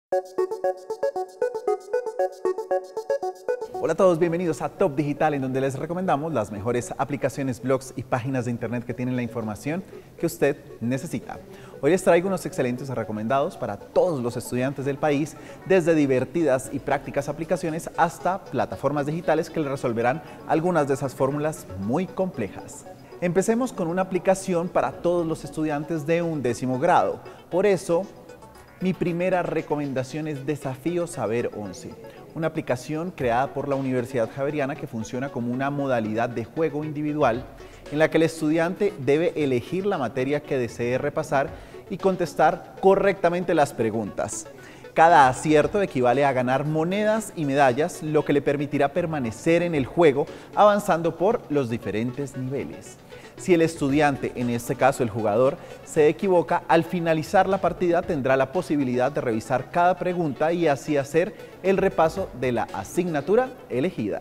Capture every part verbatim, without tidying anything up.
Hola a todos, bienvenidos a Top Digital, en donde les recomendamos las mejores aplicaciones, blogs y páginas de internet que tienen la información que usted necesita. Hoy les traigo unos excelentes recomendados para todos los estudiantes del país, desde divertidas y prácticas aplicaciones hasta plataformas digitales que les resolverán algunas de esas fórmulas muy complejas. Empecemos con una aplicación para todos los estudiantes de undécimo grado. Por eso, mi primera recomendación es Desafío Saber once, una aplicación creada por la Universidad Javeriana que funciona como una modalidad de juego individual en la que el estudiante debe elegir la materia que desee repasar y contestar correctamente las preguntas. Cada acierto equivale a ganar monedas y medallas, lo que le permitirá permanecer en el juego avanzando por los diferentes niveles. Si el estudiante, en este caso el jugador, se equivoca, al finalizar la partida tendrá la posibilidad de revisar cada pregunta y así hacer el repaso de la asignatura elegida.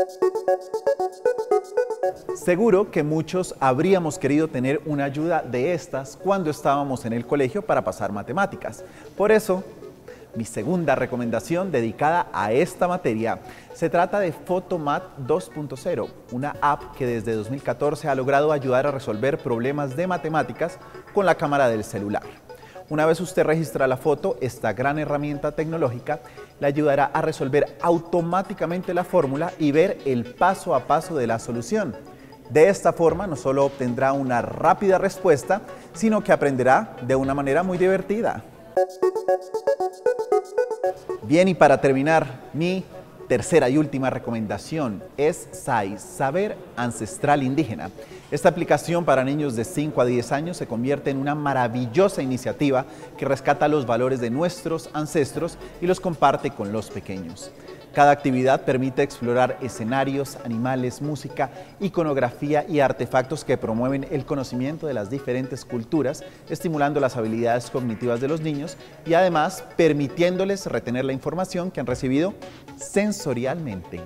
Seguro que muchos habríamos querido tener una ayuda de estas cuando estábamos en el colegio para pasar matemáticas. Por eso, mi segunda recomendación dedicada a esta materia se trata de Photomat dos punto cero, una app que desde dos mil catorce ha logrado ayudar a resolver problemas de matemáticas con la cámara del celular. Una vez usted registra la foto, esta gran herramienta tecnológica le ayudará a resolver automáticamente la fórmula y ver el paso a paso de la solución. De esta forma no solo obtendrá una rápida respuesta, sino que aprenderá de una manera muy divertida. Bien, y para terminar, mi tercera y última recomendación es SAIS, Saber Ancestral Indígena. Esta aplicación para niños de cinco a diez años se convierte en una maravillosa iniciativa que rescata los valores de nuestros ancestros y los comparte con los pequeños. Cada actividad permite explorar escenarios, animales, música, iconografía y artefactos que promueven el conocimiento de las diferentes culturas, estimulando las habilidades cognitivas de los niños y además permitiéndoles retener la información que han recibido sensorialmente.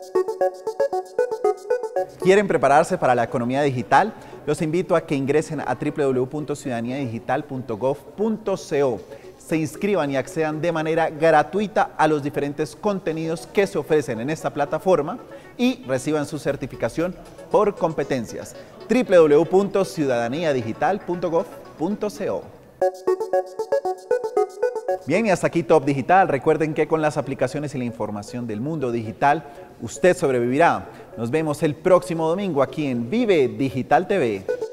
¿Quieren prepararse para la economía digital? Los invito a que ingresen a w w w punto ciudadanía digital punto gov punto co. Se inscriban y accedan de manera gratuita a los diferentes contenidos que se ofrecen en esta plataforma y reciban su certificación por competencias. w w w punto ciudadanía digital punto gov punto co. Bien, y hasta aquí Top Digital. Recuerden que con las aplicaciones y la información del mundo digital, usted sobrevivirá. Nos vemos el próximo domingo aquí en Vive Digital T V.